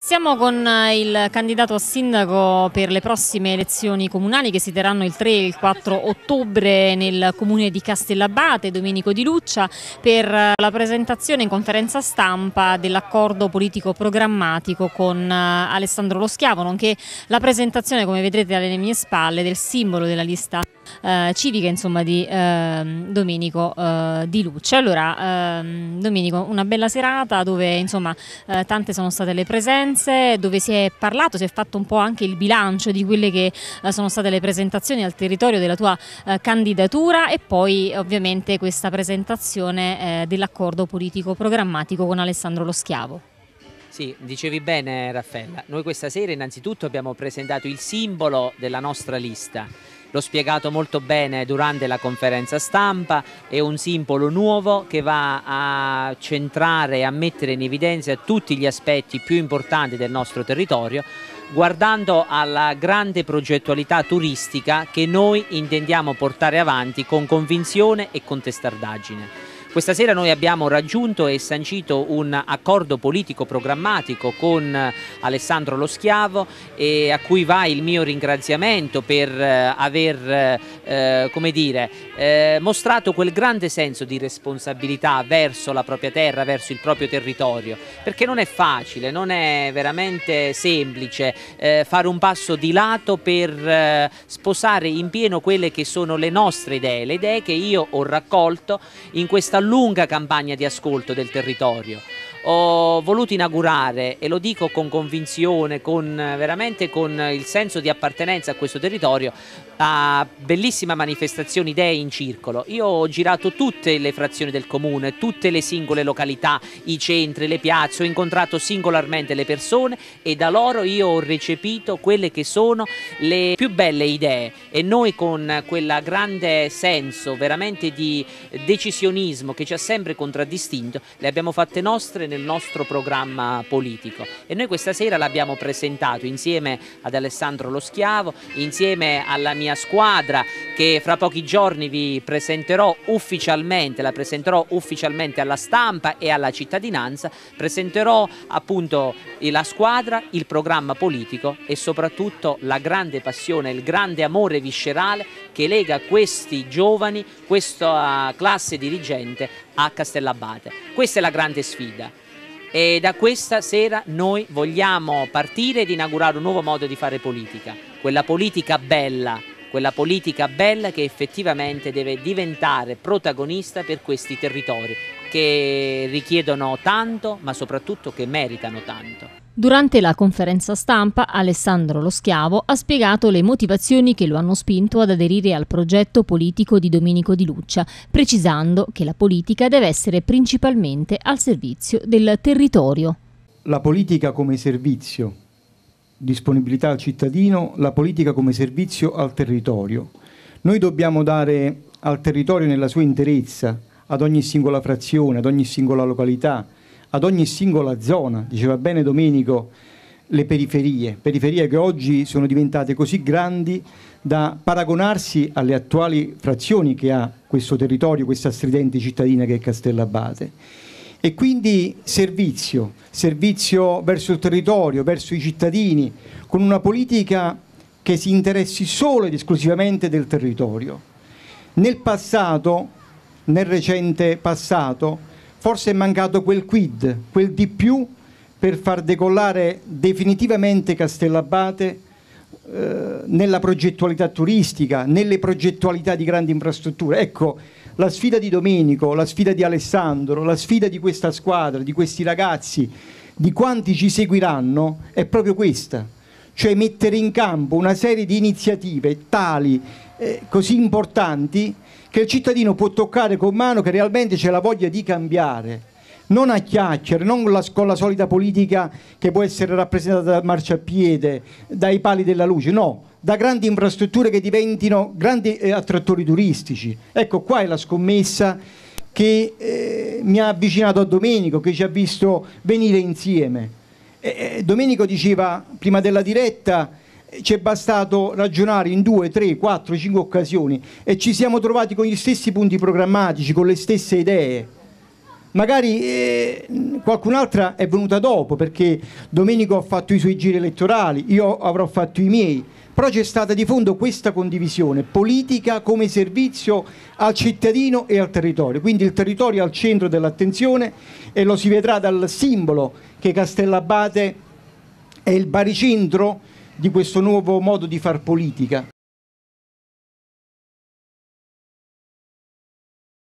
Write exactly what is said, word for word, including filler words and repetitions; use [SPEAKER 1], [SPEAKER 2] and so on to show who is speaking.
[SPEAKER 1] Siamo con il candidato a sindaco per le prossime elezioni comunali che si terranno il tre e il quattro ottobre nel comune di Castellabate, Domenico Di Luccia, per la presentazione in conferenza stampa dell'accordo politico programmatico con Alessandro Lo Schiavo, nonché la presentazione, come vedrete alle mie spalle, del simbolo della lista eh, civica, insomma, di eh, Domenico eh, Di Luccia. Allora, eh, Domenico, una bella serata dove, insomma, eh, tante sono state le presenze, dove si è parlato, si è fatto un po' anche il bilancio di quelle che eh, sono state le presentazioni al territorio della tua eh, candidatura, e poi ovviamente questa presentazione eh, dell'accordo politico programmatico con Alessandro Lo Schiavo.
[SPEAKER 2] Sì, dicevi bene Raffaella, noi questa sera innanzitutto abbiamo presentato il simbolo della nostra lista. L'ho spiegato molto bene durante la conferenza stampa, è un simbolo nuovo che va a centrare e a mettere in evidenza tutti gli aspetti più importanti del nostro territorio, guardando alla grande progettualità turistica che noi intendiamo portare avanti con convinzione e con testardaggine. Questa sera noi abbiamo raggiunto e sancito un accordo politico programmatico con Alessandro Lo Schiavo, e a cui va il mio ringraziamento per eh, aver eh, come dire, eh, mostrato quel grande senso di responsabilità verso la propria terra, verso il proprio territorio, perché non è facile, non è veramente semplice eh, fare un passo di lato per eh, sposare in pieno quelle che sono le nostre idee, le idee che io ho raccolto in questa lunga campagna di ascolto del territorio. Ho voluto inaugurare, e lo dico con convinzione, con veramente con il senso di appartenenza a questo territorio, a bellissima manifestazione Idee in Circolo. Io ho girato tutte le frazioni del comune, tutte le singole località, i centri, le piazze, ho incontrato singolarmente le persone e da loro io ho recepito quelle che sono le più belle idee, e noi con quel grande senso veramente di decisionismo che ci ha sempre contraddistinto le abbiamo fatte nostre nel nostro programma politico, e noi questa sera l'abbiamo presentato insieme ad Alessandro Lo Schiavo, insieme alla mia squadra che fra pochi giorni vi presenterò ufficialmente, la presenterò ufficialmente alla stampa e alla cittadinanza. Presenterò appunto la squadra, il programma politico e soprattutto la grande passione, il grande amore viscerale che lega questi giovani, questa classe dirigente a Castellabate. Questa è la grande sfida, e da questa sera noi vogliamo partire ed inaugurare un nuovo modo di fare politica, quella politica bella, quella politica bella che effettivamente deve diventare protagonista per questi territori che richiedono tanto, ma soprattutto che meritano tanto.
[SPEAKER 1] Durante la conferenza stampa, Alessandro Lo Schiavo ha spiegato le motivazioni che lo hanno spinto ad aderire al progetto politico di Domenico Di Luccia, precisando che la politica deve essere principalmente al servizio del territorio.
[SPEAKER 3] La politica come servizio, disponibilità al cittadino, la politica come servizio al territorio. Noi dobbiamo dare al territorio nella sua interezza, ad ogni singola frazione, ad ogni singola località, ad ogni singola zona, diceva bene Domenico, le periferie, periferie che oggi sono diventate così grandi da paragonarsi alle attuali frazioni che ha questo territorio, questa stridente cittadina che è Castellabate. E quindi servizio, servizio verso il territorio, verso i cittadini, con una politica che si interessi solo ed esclusivamente del territorio. Nel passato, nel recente passato, forse è mancato quel quid, quel di più per far decollare definitivamente Castellabate eh, nella progettualità turistica, nelle progettualità di grandi infrastrutture. Ecco, la sfida di Domenico, la sfida di Alessandro, la sfida di questa squadra, di questi ragazzi, di quanti ci seguiranno, è proprio questa, cioè mettere in campo una serie di iniziative tali, eh, così importanti, che il cittadino può toccare con mano, che realmente c'è la voglia di cambiare, non a chiacchiere, non con la, con la solita politica che può essere rappresentata dal marciapiede, dai pali della luce, no, da grandi infrastrutture che diventino grandi eh, attrattori turistici. Ecco, qua è la scommessa che eh, mi ha avvicinato a Domenico, che ci ha visto venire insieme. E, eh, Domenico diceva prima della diretta: ci è bastato ragionare in due, tre, quattro, cinque occasioni e ci siamo trovati con gli stessi punti programmatici, con le stesse idee. magari eh, qualcun'altra è venuta dopo, perché Domenico ha fatto i suoi giri elettorali, io avrò fatto i miei, però c'è stata di fondo questa condivisione, politica come servizio al cittadino e al territorio, quindi il territorio è al centro dell'attenzione e lo si vedrà dal simbolo che Castellabate è il baricentro di questo nuovo modo di far politica.